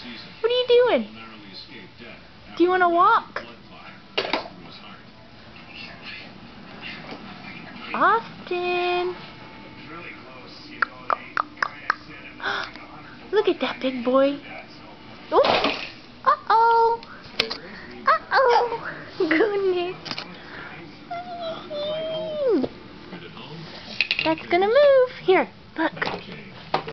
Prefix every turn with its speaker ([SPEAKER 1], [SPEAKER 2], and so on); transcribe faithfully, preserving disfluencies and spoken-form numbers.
[SPEAKER 1] What are you doing? Do you want to walk? Austin! Look at that big boy. Oh! Uh-oh! Uh-oh! Goodness! That's gonna move. Here, look.